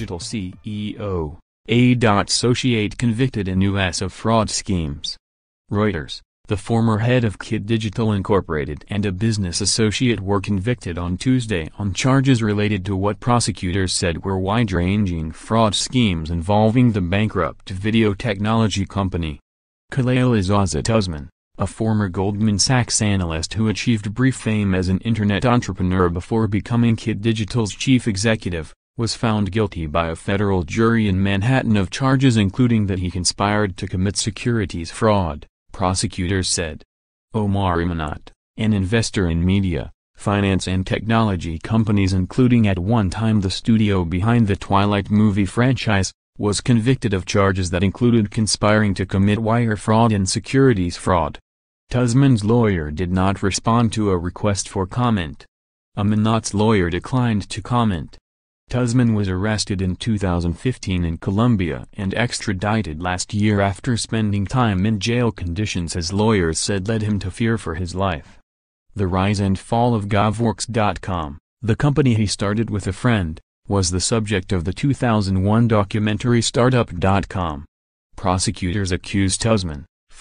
Digital CEO, a.ssociate convicted in U.S. of fraud schemes. Reuters. The former head of Kit Digital Incorporated and a business associate were convicted on Tuesday on charges related to what prosecutors said were wide-ranging fraud schemes involving the bankrupt video technology company. Kaleil Isaza Tuzman, a former Goldman Sachs analyst who achieved brief fame as an internet entrepreneur before becoming Kit Digital's chief executive, was found guilty by a federal jury in Manhattan of charges including that he conspired to commit securities fraud, prosecutors said. Omar Amanat, an investor in media, finance and technology companies including at one time the studio behind the Twilight movie franchise, was convicted of charges that included conspiring to commit wire fraud and securities fraud. Tuzman's lawyer did not respond to a request for comment. Amanat's lawyer declined to comment. Tuzman was arrested in 2015 in Colombia and extradited last year after spending time in jail. Conditions his lawyers said led him to fear for his life. The rise and fall of GovWorks.com, the company he started with a friend, was the subject of the 2001 documentary Startup.com. Prosecutors accused Tuzman,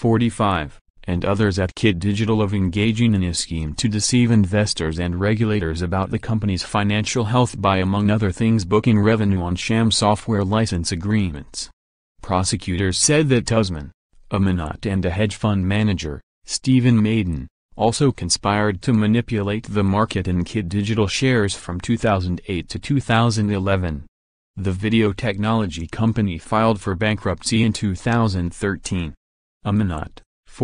45, and others at Kit Digital of engaging in a scheme to deceive investors and regulators about the company's financial health by among other things booking revenue on sham software license agreements. Prosecutors said that Tuzman, Amanat and a hedge fund manager, Stephen Maiden, also conspired to manipulate the market in Kit Digital shares from 2008 to 2011. The video technology company filed for bankruptcy in 2013. Amanat,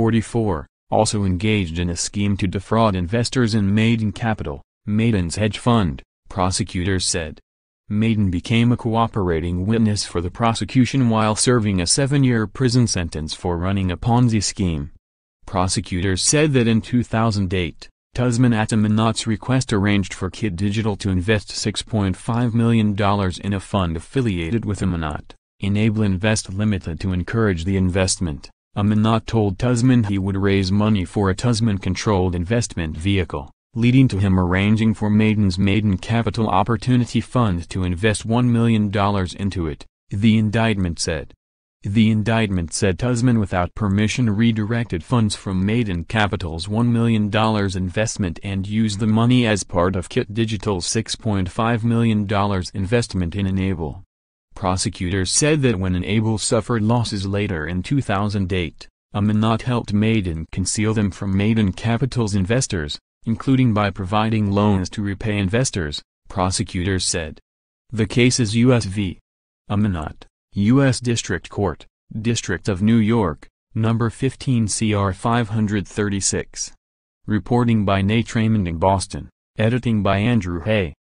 44, also engaged in a scheme to defraud investors in Maiden Capital, Maiden's hedge fund, prosecutors said. Maiden became a cooperating witness for the prosecution while serving a 7-year prison sentence for running a Ponzi scheme. Prosecutors said that in 2008, Tuzman at Amanat's request arranged for Kit Digital to invest $6.5 million in a fund affiliated with Amanat, Enable Invest Limited. To encourage the investment, Amanat told Tuzman he would raise money for a Tuzman-controlled investment vehicle, leading to him arranging for Maiden's Maiden Capital Opportunity Fund to invest $1 million into it, the indictment said. The indictment said Tuzman without permission redirected funds from Maiden Capital's $1 million investment and used the money as part of Kit Digital's $6.5 million investment in Enable. Prosecutors said that when Enable suffered losses later in 2008, Amanat helped Maiden conceal them from Maiden Capital's investors, including by providing loans to repay investors, prosecutors said. The case is U.S. v. Amanat, U.S. District Court, District of New York, No. 15 CR 536. Reporting by Nate Raymond in Boston, editing by Andrew Hay.